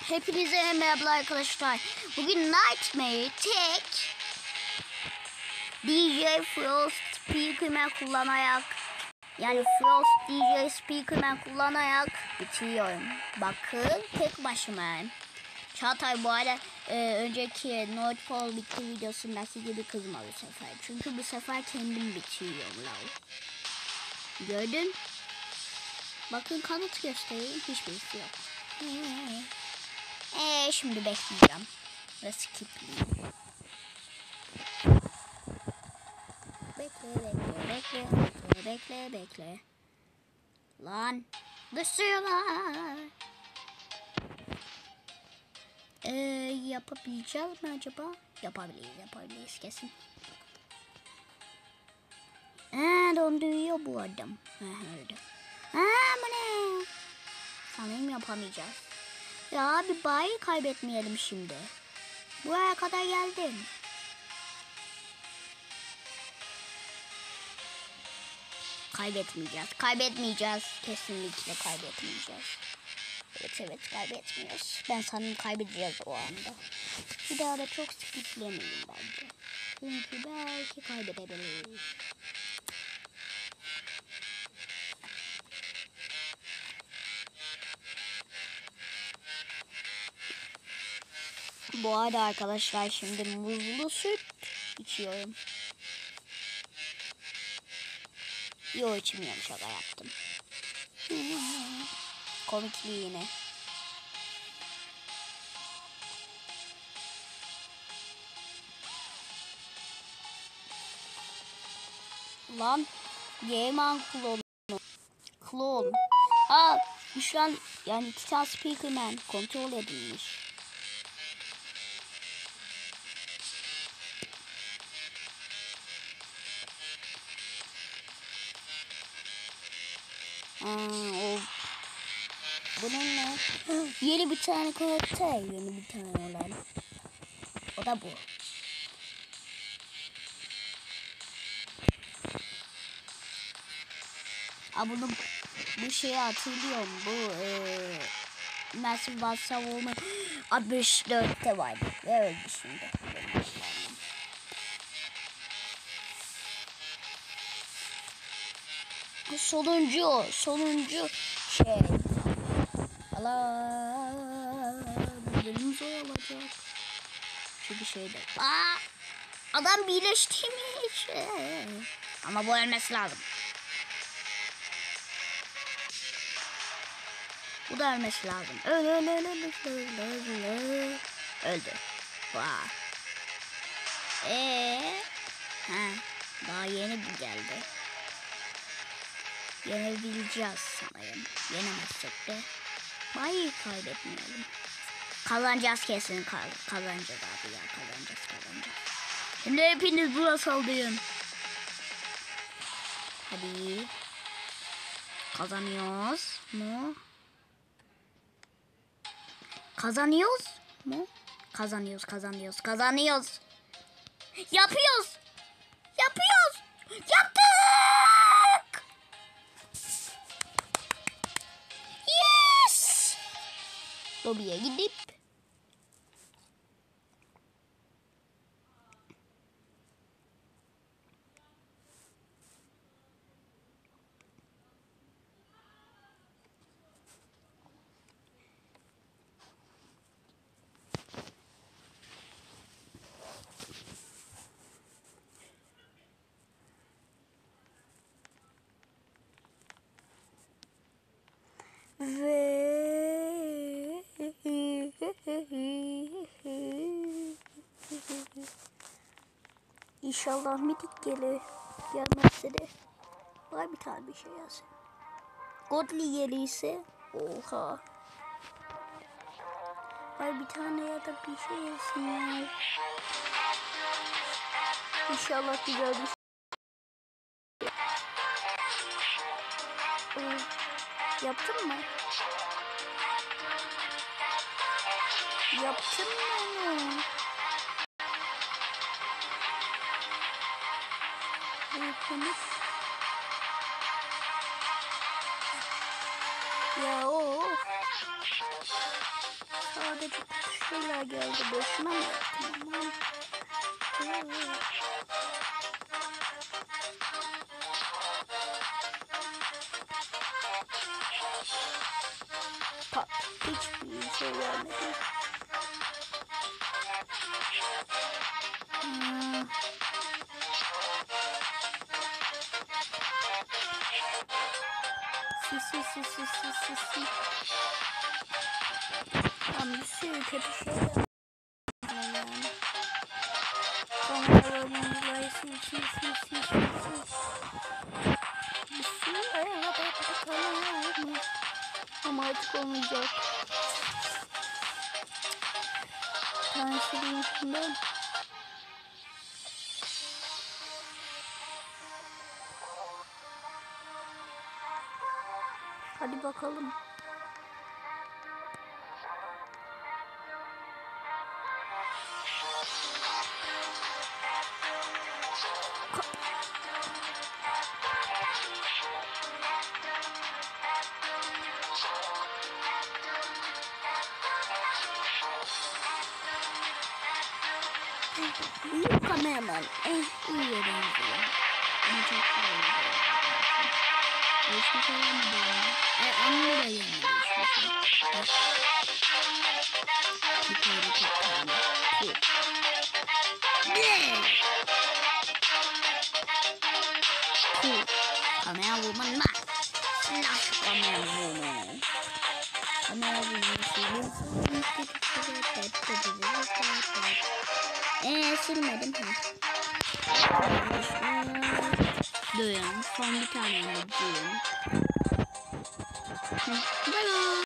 Hepinize merhaba arkadaşlar. Bugün Nightmare tek DJ Frost Speakerman kullanarak, yani Frost DJ Speakerman kullanarak bitiriyorum. Bakın, tek başıma. Çağatay bu arada önceki Nordpol bitti videosundaki gibi kızma bu sefer. Çünkü bu sefer kendim bitiriyorum lan. Gördün? Bakın, kanıt göstereyim. Hiçbir şey yok. Şimdi bekleyeceğim. Ve skipleyeyim. Bekle. Lan. Düşüyorlar. Yapabileceğiz mi acaba? Yapabiliriz kesin. Donduruyor bu adam. Öldü. Bu ne? Sanırım yapamayacağız. Ya bir bayi kaybetmeyelim şimdi. Buraya kadar geldim. Kaybetmeyeceğiz. Kesinlikle kaybetmeyeceğiz. Evet kaybetmiyoruz. Ben sanırım kaybedeceğiz o anda. Bir daha da çok skiplemeyin bence. Çünkü belki kaybedebiliriz. Bu arada arkadaşlar şimdi muzlu süt içiyorum. Yo, içmiyorum, şaka yaptım. Komikliğine. Lan Geyman klon. Şu an yani Titan Speakerman kontrol edilmiş. Bunun ne? Yeni bir tane karakter. Yeni bir tane olan. O da bu. Bunu bu şeyi hatırlıyorum. Bu Massive Buzz Savurma 64'te vardı. Ve öldü şimdi. Sonuncu şey. Allah, benim zor olacak. Çünkü şeyde. Adam birleştirmiş. Ama bu ölmesi lazım. Bu da ölmesi lazım. Öldü. Daha yeni bir geldi. Yenebileceğiz sanırım. Yenemezsek de bayi kaybetmeyelim. Kazanacağız kesin. Kazanacağız abi ya. Kazanacağız. Şimdi hepiniz buna saldırın. Hadi. Kazanıyoruz mu? Kazanıyoruz. Yapıyoruz. Yaptık. Yes. Lobiye gidip İnşallah mitik gelir. Gelmezse de var bir tane bir şey yazsın. Godly gelirse oha. Var bir tane ya da bir şey yazsın ya. İnşallah güzel bir şey. Yaptın mı? Yaptın mı? Yaptınız. Ya Sadece şeyler geldi başıma. Tamam. Pat. Hiçbir şey gelmedi. Si. Tam bir sürü kötü şeyler yani. Kameralarımızla si. Bir sürü ayağına ama artık olmayacak. Tanesi bunun. Hadi bakalım. Büyük kameraman iyi benziyor. Ama çok iyi. Hiçbir şey olmadı ya. Onu da yemedim. Yukarı çıkalım. Kamera woman var. Slash kamera woman. Kamera woman. Silmedim. Duyuyorum. Son bir tane duyuyorum. Bye.